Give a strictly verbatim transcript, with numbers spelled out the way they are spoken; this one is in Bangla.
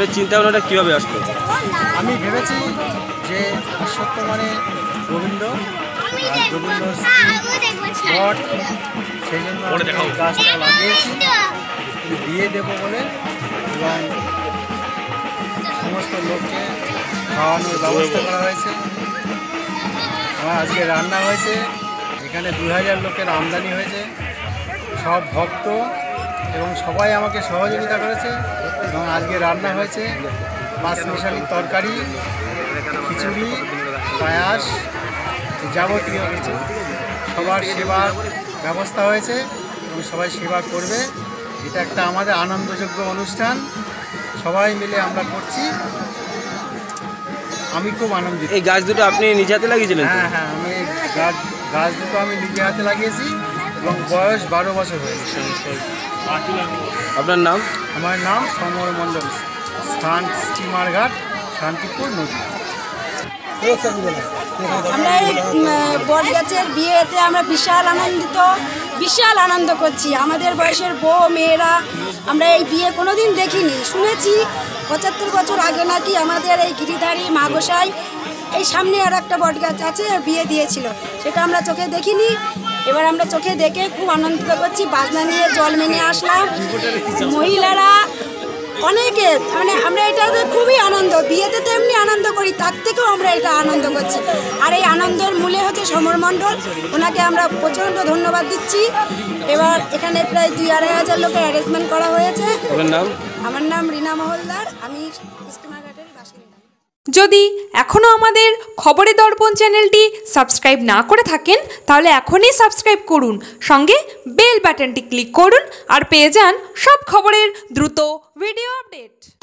আপনার চিন্তা ভাবনাটা কীভাবে আসলো? আমি ভেবেছি যে ঈশ্বর মানে গোবিন্দ আর গোবিন্দ ঘট, সেই জন্য গাছটা লাগিয়েছি দিয়ে দেবো বলে, এবং সমস্ত লোককে খাওয়ানোর ব্যবস্থা করা হয়েছে। আমার আজকে রান্না হয়েছে, এখানে দু হাজার লোকের আমদানি হয়েছে, সব ভক্ত এবং সবাই আমাকে সহযোগিতা করেছে। এবং আজকে রান্না হয়েছে পাঁচ মিশালি তরকারি, খিচুড়ি, পায়াস, যাবতীয় কিছু। সবার সেবার ব্যবস্থা হয়েছে এবং সবাই সেবা করবে। এটা একটা আমাদের আনন্দযোগ্য অনুষ্ঠান, সবাই মিলে আমরা করছি। আমি খুব আনন্দিত। এই গাছ দুটো আপনি নিজে হাতে লাগিয়েছিলেন? হ্যাঁ হ্যাঁ আমি এই গাছ গাছ দুটো আমি নিজে হাতে লাগিয়েছি এবং বয়স বারো বছর হয়েছে। আপনার নাম? আমার নাম সমর মণ্ডল, স্থান স্টিমারঘাট, শান্তিপুর নদী। আমরা এই বট গাছের বিয়েতে আমরা বিশাল আনন্দিত, বিশাল আনন্দ করছি। আমাদের বয়সের বউ মেয়েরা আমরা এই বিয়ে কোনোদিন দেখিনি, শুনেছি পঁচাত্তর বছর আগে নাকি আমাদের এই গিরিধারী মা গোসাই এই সামনে আর একটা বট গাছ আছে বিয়ে দিয়েছিল, সেটা আমরা চোখে দেখিনি। এবার আমরা চোখে দেখে খুব আনন্দিত করছি। বাজনা নিয়ে জল মেনে আসলাম, মহিলারা অনেকে, মানে আমরা এটাতে খুবই আনন্দ, বিয়েতে তো এমনি আনন্দ করি, তার থেকেও আমরা এটা আনন্দ করছি। আর এই আনন্দের মূলে হচ্ছে সমর মণ্ডল, ওনাকে আমরা প্রচণ্ড ধন্যবাদ দিচ্ছি। এবার এখানে প্রায় দুই আড়াই হাজার লোকের অ্যারেঞ্জমেন্ট করা হয়েছে। আপনার নাম? আমার নাম রিনা মহলদার, আমি স্টিমারঘাটের বাসিন্দা। যদি এখনও আমাদের খবরের দর্পণ চ্যানেলটি সাবস্ক্রাইব না করে থাকেন তাহলে এখনই সাবস্ক্রাইব করুন, সঙ্গে বেল বাটনটি ক্লিক করুন আর পেয়ে যান সব খবরের দ্রুত ভিডিও আপডেট।